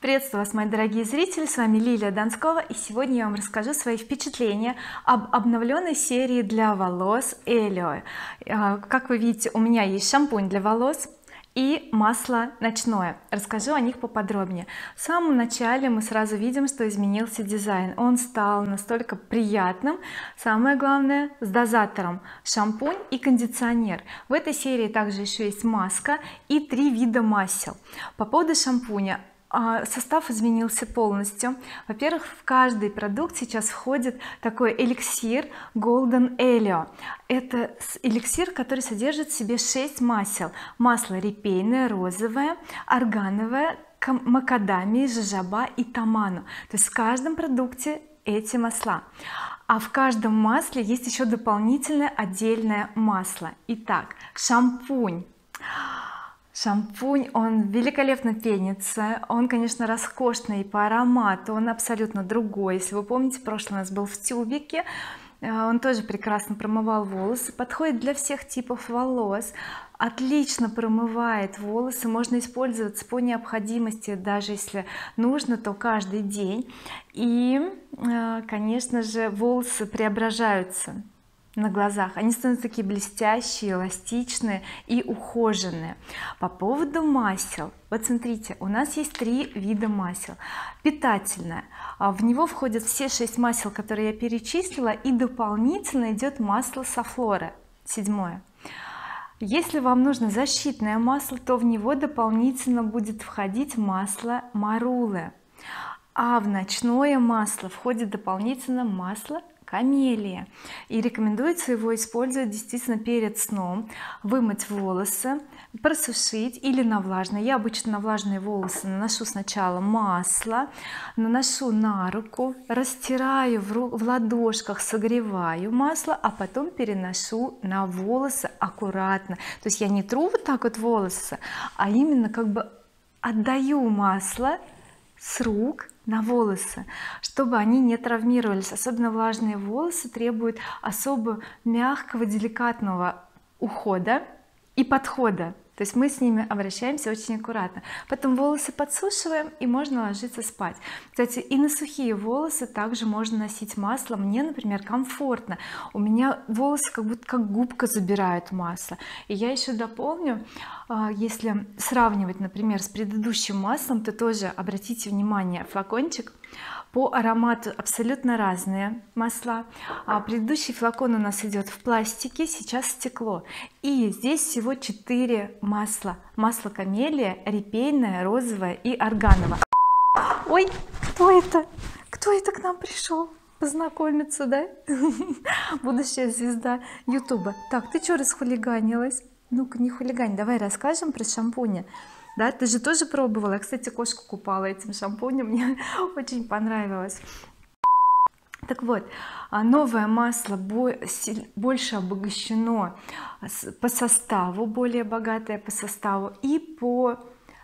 Приветствую вас, мои дорогие зрители, с вами Лилия Донскова, и сегодня я вам расскажу свои впечатления об обновленной серии для волос Elio. Как вы видите, у меня есть шампунь для волос и масло ночное. Расскажу о них поподробнее. В самом начале мы сразу видим, что изменился дизайн, он стал настолько приятным, самое главное, с дозатором шампунь и кондиционер. В этой серии также еще есть маска и 3 вида масел. По поводу шампуня, состав изменился полностью. Во-первых, в каждый продукт сейчас входит такой эликсир Golden Elio. Это эликсир, который содержит в себе 6 масел: масло репейное, розовое, органовое, макадамия, жожоба и таману. То есть в каждом продукте эти масла, а в каждом масле есть еще дополнительное отдельное масло. Итак, шампунь, он великолепно пенится, он, конечно, роскошный и по аромату он абсолютно другой. Если вы помните, прошлый у нас был в тюбике, он тоже прекрасно промывал волосы, подходит для всех типов волос, отлично промывает волосы, можно использовать по необходимости, даже если нужно, то каждый день. И конечно же, волосы преображаются на глазах, они становятся такие блестящие, эластичные и ухоженные. По поводу масел, вот смотрите, у нас есть 3 вида масел. Питательное, в него входят все 6 масел, которые я перечислила, и дополнительно идет масло Софлора, 7. Если вам нужно защитное масло, то в него дополнительно будет входить масло Марулы, а в ночное масло входит дополнительно масло камелия, и рекомендуется его использовать действительно перед сном, вымыть волосы, просушить или на влажные. Я обычно на влажные волосы наношу сначала масло, наношу на руку, растираю в ладошках, согреваю масло, а потом переношу на волосы аккуратно. То есть я не тру вот так вот волосы, а именно как бы отдаю масло с рук на волосы, чтобы они не травмировались. Особенно влажные волосы требуют особо мягкого, деликатного ухода и подхода. То есть мы с ними обращаемся очень аккуратно. Потом волосы подсушиваем, и можно ложиться спать. Кстати, и на сухие волосы также можно носить масло. Мне, например, комфортно, у меня волосы как будто как губка забирают масло. И я еще дополню, если сравнивать, например, с предыдущим маслом, то тоже обратите внимание, флакончик по аромату абсолютно разные масла. Предыдущий флакон у нас идет в пластике, сейчас стекло, и здесь всего 4 масла: масло камелия, репейное, розовое и органовое. Ой, кто это к нам пришел познакомиться, да? Будущая звезда ютуба. Так, ты что расхулиганилась? Ну-ка, не хулигань, давай расскажем про шампуни. Да, ты же тоже пробовала. Я, кстати, кошку купала этим шампунем, мне очень понравилось. Так вот, новое масло больше обогащено по составу, более богатое по составу и по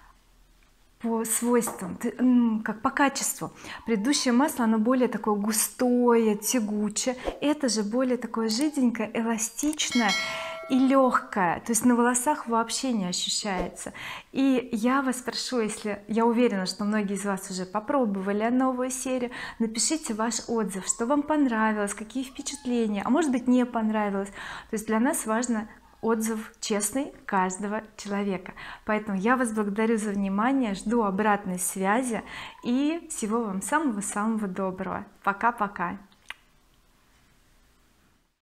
свойствам, как по качеству. Предыдущее масло, оно более такое густое, тягучее, это же более такое жиденькое, эластичное и легкая, то есть на волосах вообще не ощущается. И я вас прошу, если я уверена, что многие из вас уже попробовали новую серию, напишите ваш отзыв, что вам понравилось, какие впечатления, а может быть не понравилось. То есть для нас важно отзыв честный каждого человека. Поэтому я вас благодарю за внимание, жду обратной связи и всего вам самого-самого доброго. Пока-пока.